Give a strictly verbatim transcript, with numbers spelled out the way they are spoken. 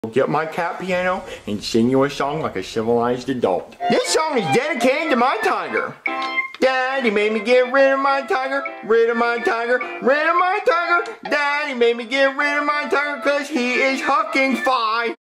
Get my cat piano and sing you a song like a civilized adult. This song is dedicated to my tiger. Daddy made me get rid of my tiger, rid of my tiger, rid of my tiger. Daddy made me get rid of my tiger cause he is hucking fine.